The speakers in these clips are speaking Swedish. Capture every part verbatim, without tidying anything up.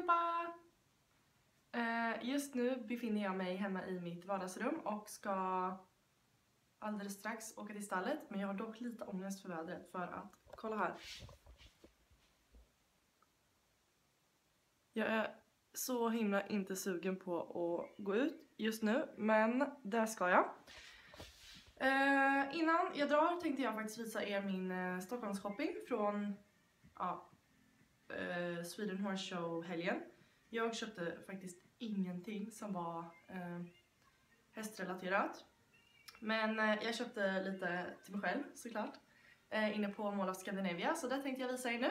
allihopa! Uh, just nu befinner jag mig hemma i mitt vardagsrum och ska alldeles strax åka till stallet. Men jag har dock lite ångest för vädret för att, kolla här. Jag är så himla inte sugen på att gå ut just nu, men där ska jag. Uh, innan jag drar tänkte jag faktiskt visa er min uh, Stockholms shopping från ja, uh, Sweden Horse Show helgen. Jag köpte faktiskt ingenting som var uh, hästrelaterat. Men uh, jag köpte lite till mig själv såklart. Uh, inne på Mall of Scandinavia, så det tänkte jag visa er nu.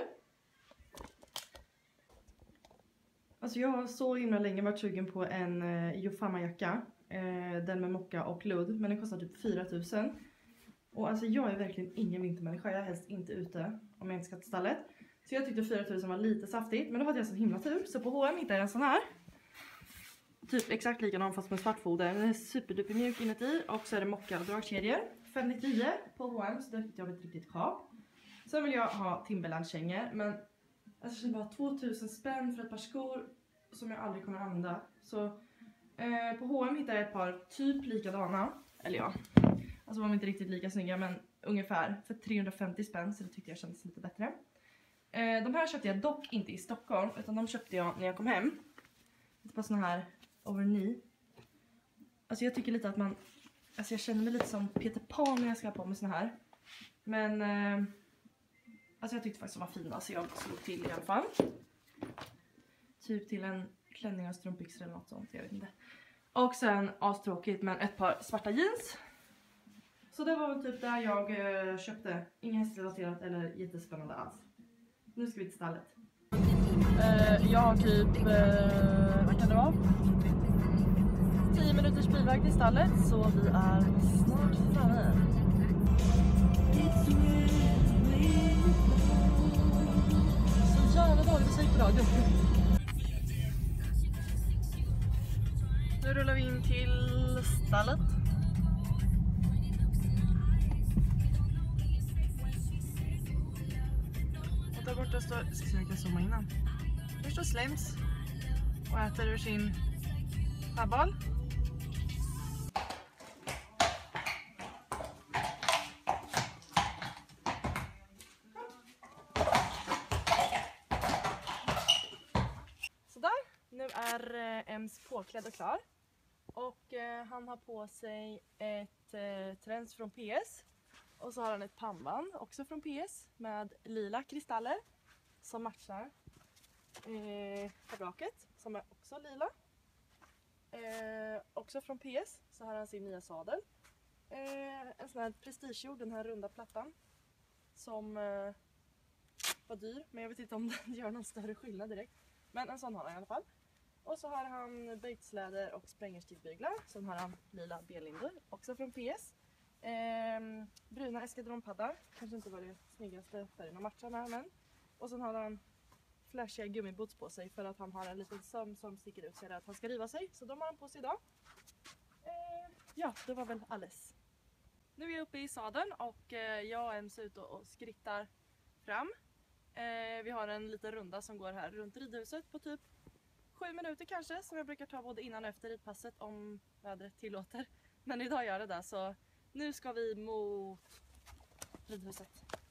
Alltså jag har så himla länge varit sugen på en uh, Jofama-jacka. Uh, den med mocka och ludd. Men den kostar typ fyra tusen. Och alltså jag är verkligen ingen vintermänniska. Jag är helst inte ute om jag inte ska till stallet. Så jag tyckte fyra tusen var lite saftigt. Men då hade jag så himla tur. Så på H och M hittade jag en sån här. Typ exakt likadan fast med svartfoder. Den är superduper mjuk inuti. Och så är det mocka och dragkedjor. femtionio på H och M. Så det tyckte jag var ett riktigt kap. Sen vill jag ha Timberland-kängor. Men alltså, jag bara tvåtusen spänn för ett par skor som jag aldrig kommer använda. Så eh, på H och M hittade jag ett par typ likadana. Eller ja, alltså var de inte riktigt lika snygga, men ungefär för trehundrafemtio spänn. Så det tyckte jag kändes lite bättre. eh, De här köpte jag dock inte i Stockholm, utan de köpte jag när jag kom hem. Ett par såna här over knee. Alltså jag tycker lite att man, alltså jag känner mig lite som Peter Pan när jag ska ha på mig såna här. Men eh, alltså jag tyckte faktiskt de var fina, så jag slog till i alla fall. Typ till en klänning och strumpbyxor eller något sånt, jag vet inte. Och sen, astråkigt, men ett par svarta jeans. Så det var väl typ där jag eh, köpte. Inget hästrelaterat eller jättespännande alls. Nu ska vi till stallet. Uh, jag har typ, uh, vad kan det vara? tio minuters bilväg till stallet, så vi är snart framme. Så jävla dålig musik på radion. Nu rullar vi in till stallet. Och där borta står, ska se om jag kan zooma innan. Där står Slims och äter ur sin pabbal. Nu är eh, Ems påklädd och klar. Och eh, han har på sig ett eh, träns från P S. Och så har han ett pannband också från P S med lila kristaller som matchar eh, tabraket som är också lila. Eh, också från P S så har han sin nya sadel. Eh, en sån här prestigejord, den här runda plattan som eh, var dyr, men jag vet inte om den gör någon större skillnad direkt. Men en sån har han i alla fall. Och så har han böjtsläder och sprängerstilbyglar. Sen har han lila belindor, också från P S. Eh, bruna eskadronpaddar, kanske inte var det snyggaste färgen att matcha med, men. Och sen har han flashiga gummiboots på sig för att han har en liten söm som sticker ut sig att han ska riva sig. Så de har han på sig idag. Eh, ja, det var väl alles. Nu är jag uppe i sadeln och eh, jag och Ems ut och, och skrittar fram. Eh, vi har en liten runda som går här runt ridhuset på typ sju minuter kanske, som jag brukar ta både innan och efter ridpasset om vädret tillåter. Men idag gör det där, så nu ska vi mot ridhuset.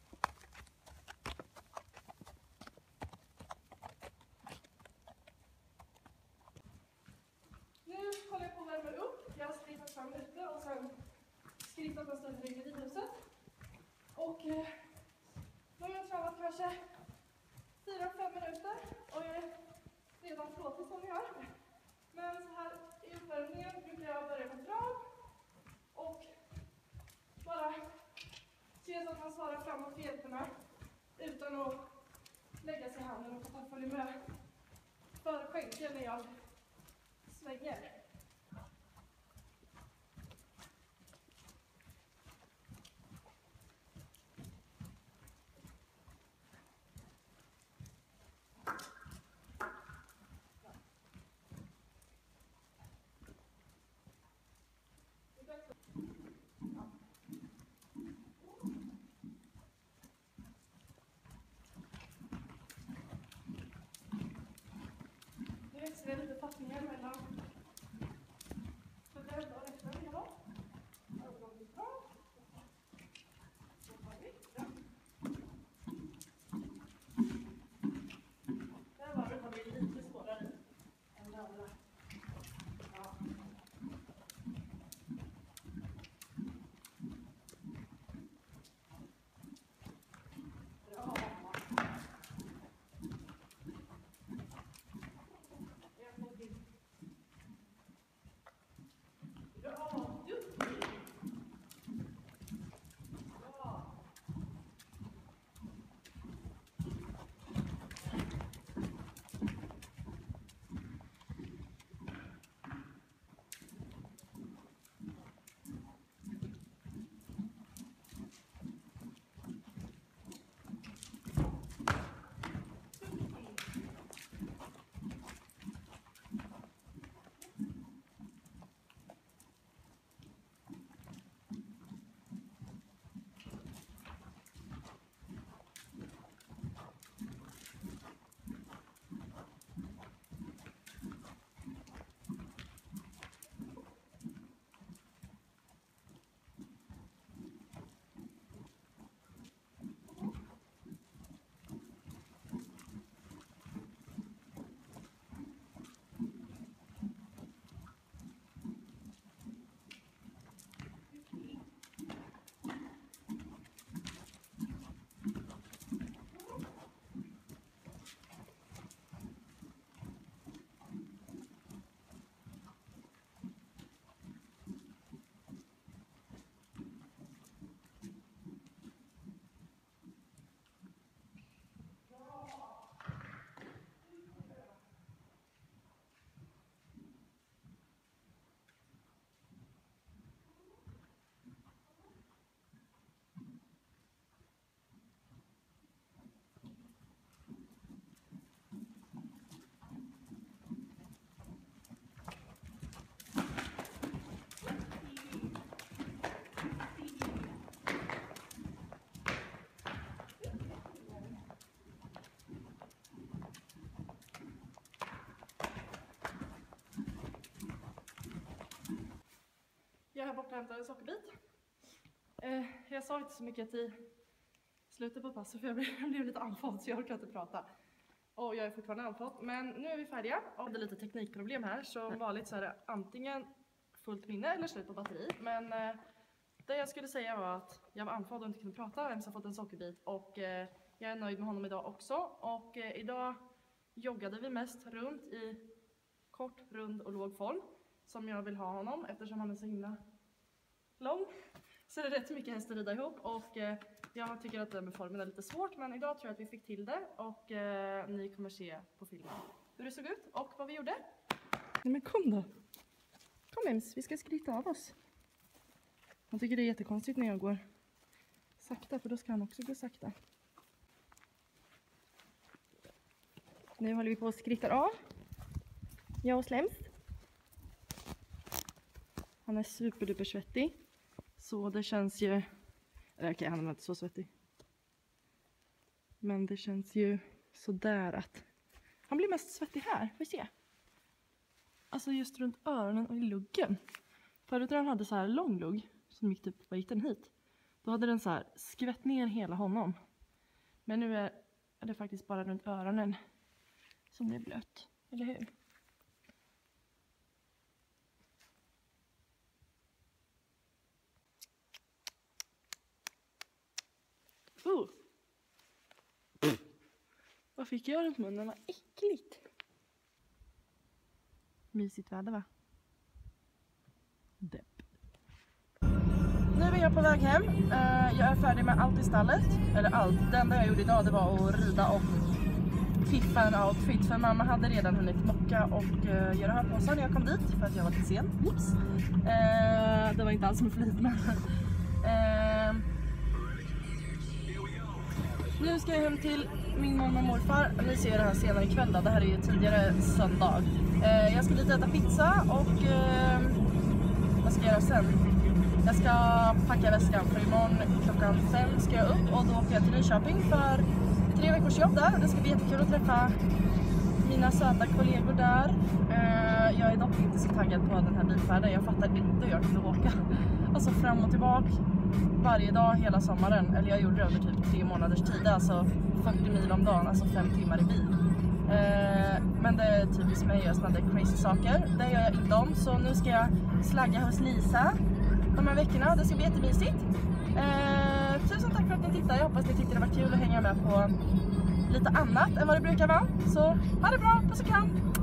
Nu håller jag på att värma upp. Jag har skrivit fram ute och sen skrivit en stund i ridhuset. Och eh, nu har jag tränat kanske fyra fem minuter och jag är redan flåtig som ni hör. Men så här i uppvärmningen brukar jag börja med trav och bara se så att man svarar framåt i hjälperna utan att lägga sig i handen och få följa med för skänken när jag svänger. Jag är här borta och hämtar en sockerbit. Eh, jag sa inte så mycket i slutet på passet för jag blev, jag blev lite andfådd så jag orkar inte prata. Och jag är fortfarande andfådd. Men nu är vi färdiga. Och det är lite teknikproblem här. Så som vanligt så är det antingen fullt minne eller slut på batteri. Men eh, det jag skulle säga var att jag var andfådd och inte kunde prata. Ems har fått en sockerbit. Och eh, jag är nöjd med honom idag också. Och eh, idag joggade vi mest runt i kort, rund och låg form. Som jag vill ha honom eftersom han är så himla lång. Så det är rätt mycket häst att rida ihop. Och eh, jag tycker att det med formen är lite svårt. Men idag tror jag att vi fick till det. Och eh, ni kommer se på filmen hur det såg ut och vad vi gjorde. Nej men kom då. Kom Ems, vi ska skritta av oss. Han tycker det är jättekonstigt när jag går sakta. För då ska han också gå sakta. Nu håller vi på att skritta av. Jag och Slems. Han är superduper svettig. Så det känns ju... Okej, okay, han är inte så svettig. Men det känns ju sådär att... Han blir mest svettig här, får vi se. Alltså just runt öronen och i luggen. Förut när han hade så här lång lugg, som gick typ, vad gick den hit? Då hade den så här skvätt ner hela honom. Men nu är det faktiskt bara runt öronen som det är blött. Eller hur? Oh. Vad fick jag runt munnen? Vad äckligt. Mysigt väder va? Depp. Nu är jag på väg hem. Jag är färdig med allt i stallet. Eller allt. Det enda jag gjorde idag det var att rida och fiffa en outfit. För mamma hade redan hunnit mocka och göra här på sig när jag kom dit. För att jag var lite sen. Oops. Det var inte alls med flit men... Nu ska jag hem till min mamma och morfar. Ni ser det här senare ikväll då. Det här är ju tidigare söndag. Eh, jag ska dit äta pizza och eh, vad ska jag göra sen? Jag ska packa väskan för imorgon klockan fem ska jag upp och då åker jag till Nyköping för tre veckors jobb där. Det ska bli jättekul att träffa mina söta kollegor där. Eh, jag är dock inte så taggad på den här bilfärden. Jag fattar inte hur jag kunde åka. Alltså fram och tillbaka. Varje dag hela sommaren, eller jag gjorde det under typ tre månaders tid, alltså fyrtio mil om dagen, alltså fem timmar i bil. Eh, men det är typiskt mig, jag sådana crazy saker, det gör jag inte om, så nu ska jag slagga hos Lisa de här veckorna, det ska bli jättemysigt. Eh, tusen tack för att ni tittade, jag hoppas ni tyckte det var kul att hänga med på lite annat än vad det brukar vara, så ha det bra, puss och kram!